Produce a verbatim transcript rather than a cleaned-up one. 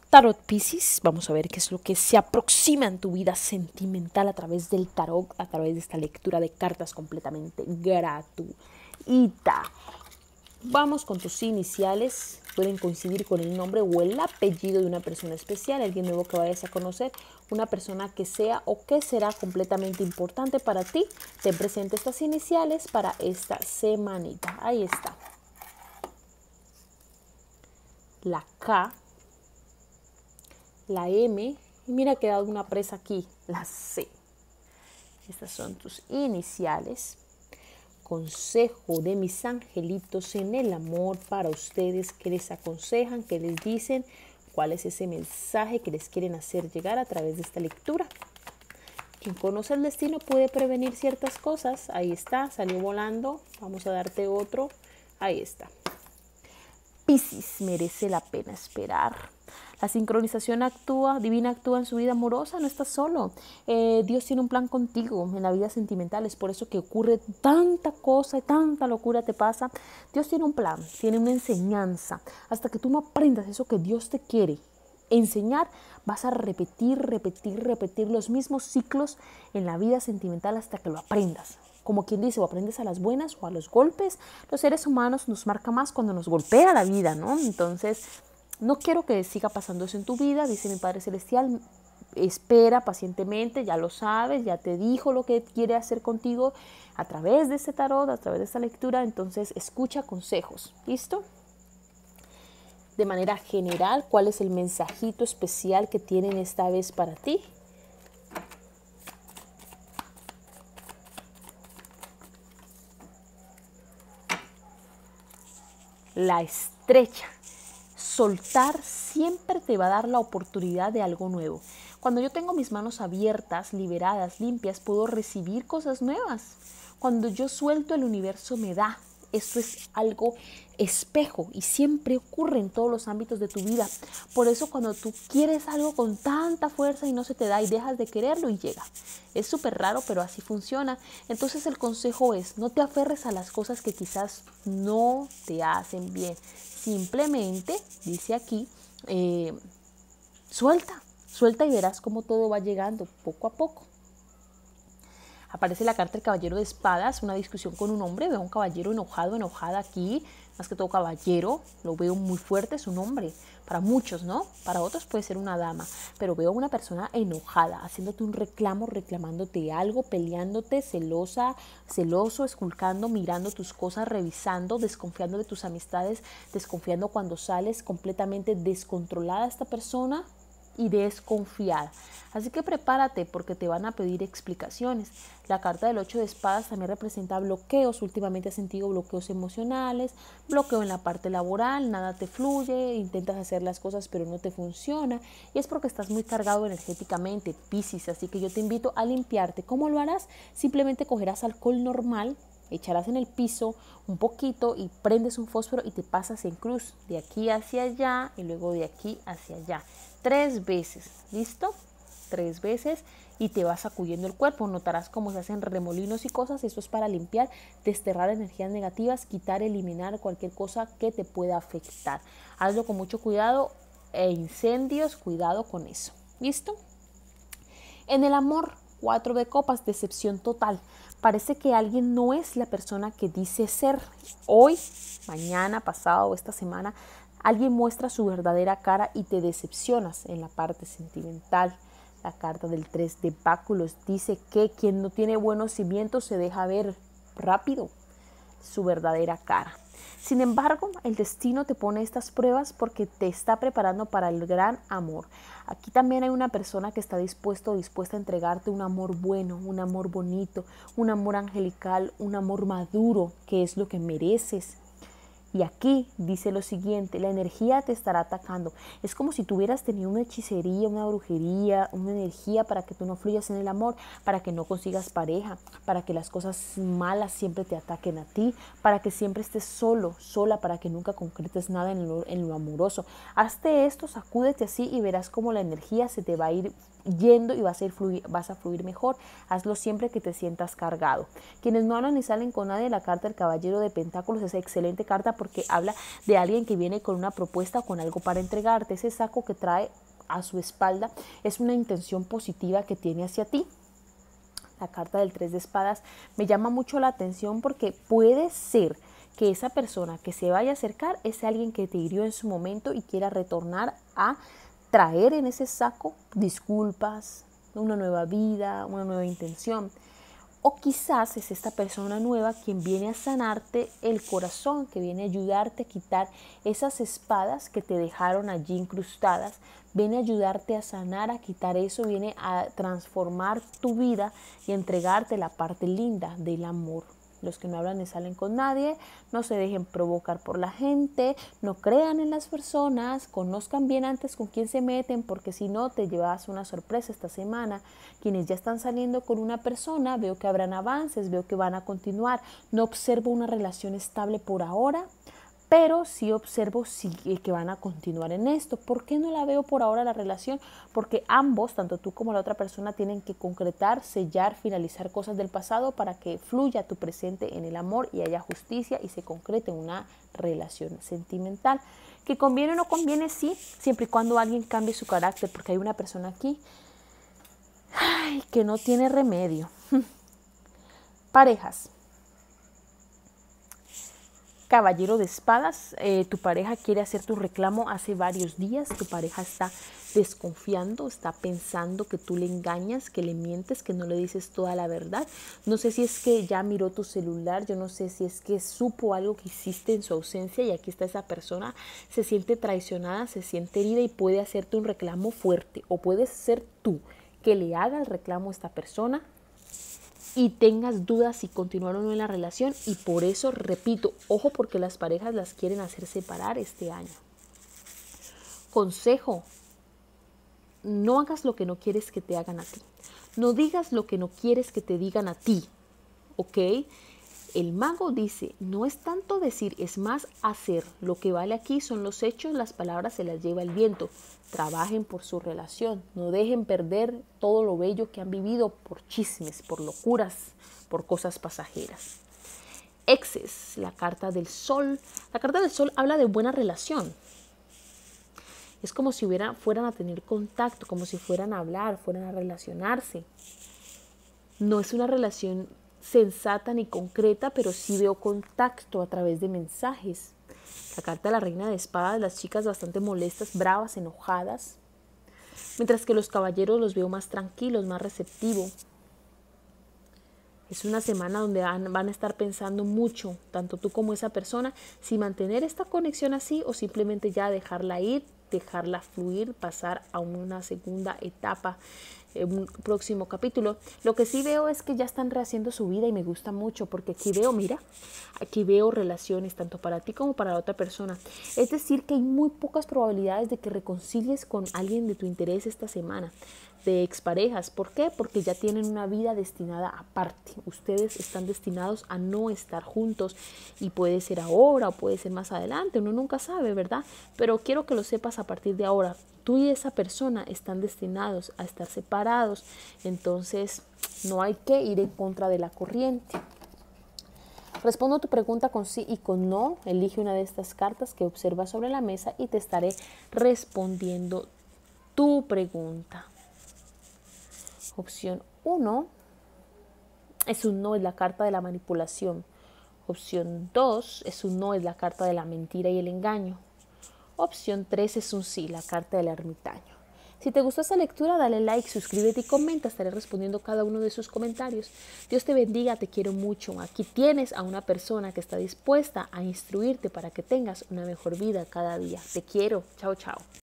Tarot Piscis, vamos a ver qué es lo que se aproxima en tu vida sentimental a través del tarot, a través de esta lectura de cartas completamente gratuita. Vamos con tus iniciales, pueden coincidir con el nombre o el apellido de una persona especial, alguien nuevo que vayas a conocer, una persona que sea o que será completamente importante para ti. Ten presente estas iniciales para esta semanita. Ahí está. La K, la M, y mira que he dado una presa aquí, la C. Estas son tus iniciales. Consejo de mis angelitos en el amor para ustedes, que les aconsejan, que les dicen cuál es ese mensaje que les quieren hacer llegar a través de esta lectura. Quien conoce el destino puede prevenir ciertas cosas. Ahí está, salió volando. Vamos a darte otro. Ahí está. Piscis, merece la pena esperar. La sincronización actúa, divina actúa en su vida amorosa, no estás solo. Eh, Dios tiene un plan contigo en la vida sentimental, es por eso que ocurre tanta cosa y tanta locura te pasa. Dios tiene un plan, tiene una enseñanza. Hasta que tú no aprendas eso que Dios te quiere enseñar, vas a repetir, repetir, repetir los mismos ciclos en la vida sentimental hasta que lo aprendas. Como quien dice, o aprendes a las buenas o a los golpes. Los seres humanos nos marca más cuando nos golpea la vida, ¿no? Entonces, no quiero que siga pasando eso en tu vida, dice mi Padre Celestial. Espera pacientemente, ya lo sabes, ya te dijo lo que quiere hacer contigo a través de este tarot, a través de esta lectura. Entonces, escucha consejos, ¿listo? De manera general, ¿cuál es el mensajito especial que tienen esta vez para ti? La Estrella. Soltar siempre te va a dar la oportunidad de algo nuevo. Cuando yo tengo mis manos abiertas, liberadas, limpias, puedo recibir cosas nuevas. Cuando yo suelto, el universo me da. Esto es algo espejo y siempre ocurre en todos los ámbitos de tu vida. Por eso cuando tú quieres algo con tanta fuerza y no se te da y dejas de quererlo y llega. Es súper raro, pero así funciona. Entonces el consejo es, no te aferres a las cosas que quizás no te hacen bien. Simplemente, dice aquí, eh, suelta, suelta y verás cómo todo va llegando poco a poco. Aparece la carta del caballero de espadas, una discusión con un hombre. Veo un caballero enojado, enojada aquí. Más que todo caballero, lo veo muy fuerte, es un hombre. Para muchos, ¿no? Para otros puede ser una dama. Pero veo una persona enojada, haciéndote un reclamo, reclamándote algo, peleándote, celosa, celoso, esculcando, mirando tus cosas, revisando, desconfiando de tus amistades, desconfiando cuando sales, completamente descontrolada esta persona y desconfiada. Así que prepárate porque te van a pedir explicaciones. La carta del ocho de espadas también representa bloqueos. Últimamente has sentido bloqueos emocionales, bloqueo en la parte laboral, nada te fluye, intentas hacer las cosas pero no te funciona. Y es porque estás muy cargado energéticamente, Piscis. Así que yo te invito a limpiarte. ¿Cómo lo harás? Simplemente cogerás alcohol normal, echarás en el piso un poquito y prendes un fósforo y te pasas en cruz de aquí hacia allá y luego de aquí hacia allá. Tres veces, ¿listo? Tres veces y te vas sacudiendo el cuerpo. Notarás cómo se hacen remolinos y cosas. Esto es para limpiar, desterrar energías negativas, quitar, eliminar cualquier cosa que te pueda afectar. Hazlo con mucho cuidado e incendios, cuidado con eso. ¿Listo? En el amor, cuatro de copas, decepción total. Parece que alguien no es la persona que dice ser. Hoy, mañana, pasado o esta semana, alguien muestra su verdadera cara y te decepcionas en la parte sentimental. La carta del tres de báculos dice que quien no tiene buenos cimientos se deja ver rápido su verdadera cara. Sin embargo, el destino te pone estas pruebas porque te está preparando para el gran amor. Aquí también hay una persona que está dispuesto o dispuesta a entregarte un amor bueno, un amor bonito, un amor angelical, un amor maduro, que es lo que mereces. Y aquí dice lo siguiente, la energía te estará atacando. Es como si tuvieras tenido una hechicería, una brujería, una energía para que tú no fluyas en el amor, para que no consigas pareja, para que las cosas malas siempre te ataquen a ti, para que siempre estés solo, sola, para que nunca concretes nada en lo, en lo amoroso. Hazte esto, sacúdete así y verás cómo la energía se te va a ir yendo y vas a, ir fluir, vas a fluir mejor. Hazlo siempre que te sientas cargado. Quienes no hablan ni salen con nadie, la carta del Caballero de Pentáculos es excelente carta porque habla de alguien que viene con una propuesta o con algo para entregarte. Ese saco que trae a su espalda es una intención positiva que tiene hacia ti. La carta del Tres de Espadas me llama mucho la atención porque puede ser que esa persona que se vaya a acercar es alguien que te hirió en su momento y quiera retornar a traer en ese saco disculpas, una nueva vida, una nueva intención. O quizás es esta persona nueva quien viene a sanarte el corazón, que viene a ayudarte a quitar esas espadas que te dejaron allí incrustadas, viene a ayudarte a sanar, a quitar eso, viene a transformar tu vida y entregarte la parte linda del amor. Los que no hablan ni salen con nadie, no se dejen provocar por la gente, no crean en las personas, conozcan bien antes con quién se meten, porque si no te llevas una sorpresa esta semana. Quienes ya están saliendo con una persona, veo que habrán avances, veo que van a continuar. No observo una relación estable por ahora, pero sí observo sí, que van a continuar en esto. ¿Por qué no la veo por ahora la relación? Porque ambos, tanto tú como la otra persona, tienen que concretar, sellar, finalizar cosas del pasado para que fluya tu presente en el amor y haya justicia y se concrete una relación sentimental. ¿Que conviene o no conviene? Sí, siempre y cuando alguien cambie su carácter, porque hay una persona aquí ay, que no tiene remedio. Parejas. Caballero de Espadas, eh, tu pareja quiere hacer tu reclamo hace varios días, tu pareja está desconfiando, está pensando que tú le engañas, que le mientes, que no le dices toda la verdad. No sé si es que ya miró tu celular, yo no sé si es que supo algo que hiciste en su ausencia y aquí está esa persona, se siente traicionada, se siente herida y puede hacerte un reclamo fuerte, o puedes ser tú que le haga el reclamo a esta persona y tengas dudas si continuar o no en la relación, y por eso repito, ojo, porque las parejas las quieren hacer separar este año. Consejo: no hagas lo que no quieres que te hagan a ti, no digas lo que no quieres que te digan a ti, ¿ok? El mago dice, no es tanto decir, es más hacer. Lo que vale aquí son los hechos, las palabras se las lleva el viento. Trabajen por su relación, no dejen perder todo lo bello que han vivido por chismes, por locuras, por cosas pasajeras. Exes, la carta del sol. La carta del sol habla de buena relación. Es como si hubiera, fueran a tener contacto, como si fueran a hablar, fueran a relacionarse. No es una relación sensata ni concreta, pero sí veo contacto a través de mensajes. La carta de la Reina de Espadas, las chicas bastante molestas, bravas, enojadas, mientras que los caballeros los veo más tranquilos, más receptivos. Es una semana donde van, van a estar pensando mucho, tanto tú como esa persona, si mantener esta conexión así o simplemente ya dejarla ir, dejarla fluir, pasar a una segunda etapa, un próximo capítulo. Lo que sí veo es que ya están rehaciendo su vida y me gusta mucho porque aquí veo, mira, aquí veo relaciones tanto para ti como para la otra persona. Es decir, que hay muy pocas probabilidades de que reconcilies con alguien de tu interés esta semana, de exparejas. ¿Por qué? Porque ya tienen una vida destinada aparte. Ustedes están destinados a no estar juntos y puede ser ahora o puede ser más adelante, uno nunca sabe, ¿verdad? Pero quiero que lo sepas a partir de ahora. Tú y esa persona están destinados a estar separados, entonces no hay que ir en contra de la corriente. Respondo tu pregunta con sí y con no. Elige una de estas cartas que observas sobre la mesa y te estaré respondiendo tu pregunta. Opción uno es un no, es la carta de la manipulación. Opción dos es un no, es la carta de la mentira y el engaño. Opción tres es un sí, la carta del ermitaño. Si te gustó esta lectura, dale like, suscríbete y comenta. Estaré respondiendo cada uno de sus comentarios. Dios te bendiga, te quiero mucho. Aquí tienes a una persona que está dispuesta a instruirte para que tengas una mejor vida cada día. Te quiero. Chao, chao.